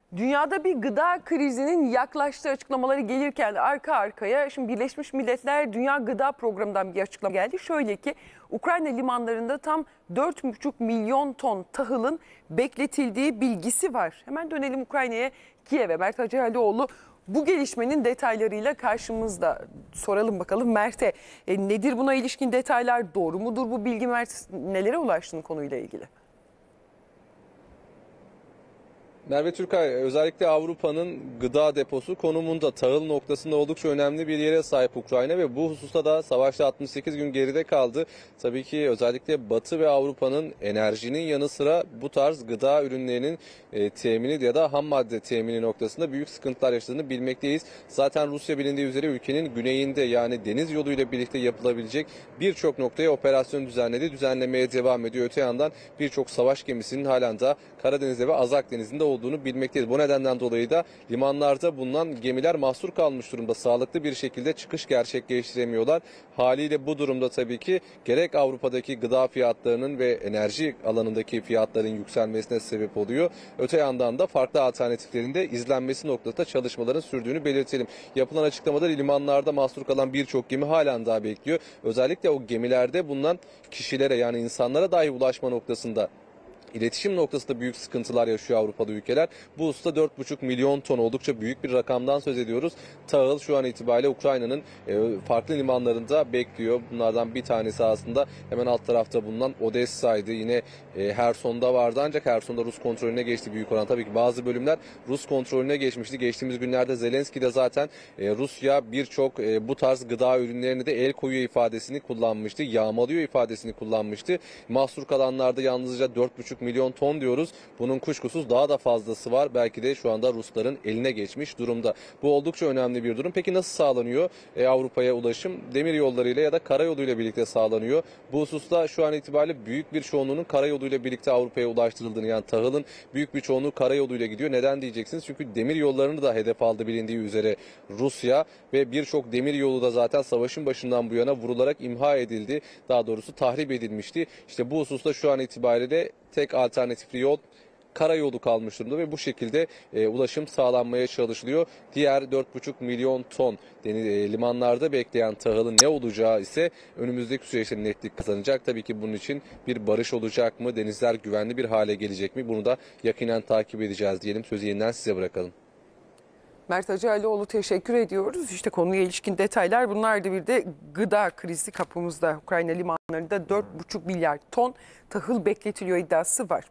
Dünyada bir gıda krizinin yaklaştığı açıklamaları gelirken arka arkaya şimdi Birleşmiş Milletler Dünya Gıda Programı'ndan bir açıklama geldi. Şöyle ki Ukrayna limanlarında tam 4,5 milyon ton tahılın bekletildiği bilgisi var. Hemen dönelim Ukrayna'ya, Kiev'e. Mert Hacıalioğlu bu gelişmenin detaylarıyla karşımızda. Soralım bakalım Mert'e. Nedir buna ilişkin detaylar? Doğru mudur bu bilgi Mert? Nelere ulaştın konuyla ilgili? Merve Türkay, özellikle Avrupa'nın gıda deposu konumunda, tahıl noktasında oldukça önemli bir yere sahip Ukrayna ve bu hususta da savaşta 68 gün geride kaldı. Tabii ki özellikle Batı ve Avrupa'nın enerjinin yanı sıra bu tarz gıda ürünlerinin temini ya da ham madde temini noktasında büyük sıkıntılar yaşadığını bilmekteyiz. Zaten Rusya bilindiği üzere ülkenin güneyinde, yani deniz yoluyla birlikte yapılabilecek birçok noktaya operasyon düzenledi, düzenlemeye devam ediyor. Öte yandan birçok savaş gemisinin halen de Karadeniz'de ve Azak Denizi'nde olduğunu bilmekteyiz. Bu nedenden dolayı da limanlarda bulunan gemiler mahsur kalmış durumda. Sağlıklı bir şekilde çıkış gerçekleştiremiyorlar. Haliyle bu durumda tabii ki gerek Avrupa'daki gıda fiyatlarının ve enerji alanındaki fiyatların yükselmesine sebep oluyor. Öte yandan da farklı alternatiflerin de izlenmesi noktasında çalışmaların sürdüğünü belirtelim. Yapılan açıklamada limanlarda mahsur kalan birçok gemi halen daha bekliyor. Özellikle o gemilerde bulunan kişilere, yani insanlara dahi ulaşma noktasında, İletişim noktasında büyük sıkıntılar yaşıyor Avrupa'da ülkeler. Bu hususta 4,5 milyon ton, oldukça büyük bir rakamdan söz ediyoruz. Tahıl şu an itibariyle Ukrayna'nın farklı limanlarında bekliyor. Bunlardan bir tanesi aslında hemen alt tarafta bulunan Odessa'ydı. Yine Herson'da vardı, ancak Herson'da Rus kontrolüne geçti büyük oran. Tabii ki bazı bölümler Rus kontrolüne geçmişti. Geçtiğimiz günlerde Zelenski de zaten Rusya birçok bu tarz gıda ürünlerini de el koyuyor ifadesini kullanmıştı. Yağmalıyor ifadesini kullanmıştı. Mahsur kalanlarda yalnızca 4,5 milyon ton diyoruz. Bunun kuşkusuz daha da fazlası var. Belki de şu anda Rusların eline geçmiş durumda. Bu oldukça önemli bir durum. Peki nasıl sağlanıyor Avrupa'ya ulaşım? Demir yollarıyla ya da karayoluyla birlikte sağlanıyor. Bu hususta şu an itibariyle büyük bir çoğunluğunun karayoluyla birlikte Avrupa'ya ulaştırıldığını, yani tahılın büyük bir çoğunluğu karayoluyla gidiyor. Neden diyeceksiniz? Çünkü demir yollarını da hedef aldı bilindiği üzere Rusya ve birçok demir yolu da zaten savaşın başından bu yana vurularak imha edildi. Daha doğrusu tahrip edilmişti. İşte bu hususta şu an itibariyle tek alternatifli yol karayolu kalmış durumda ve bu şekilde ulaşım sağlanmaya çalışılıyor. Diğer 4,5 milyon ton limanlarda bekleyen tahılın ne olacağı ise önümüzdeki süreçte netlik kazanacak. Tabii ki bunun için bir barış olacak mı? Denizler güvenli bir hale gelecek mi? Bunu da yakinen takip edeceğiz diyelim. Sözü yeniden size bırakalım. Mert Hacıalioğlu, teşekkür ediyoruz. İşte konuya ilişkin detaylar bunlardı. Bir de gıda krizi kapımızda. Ukrayna limanlarında 4,5 milyar ton tahıl bekletiliyor iddiası var.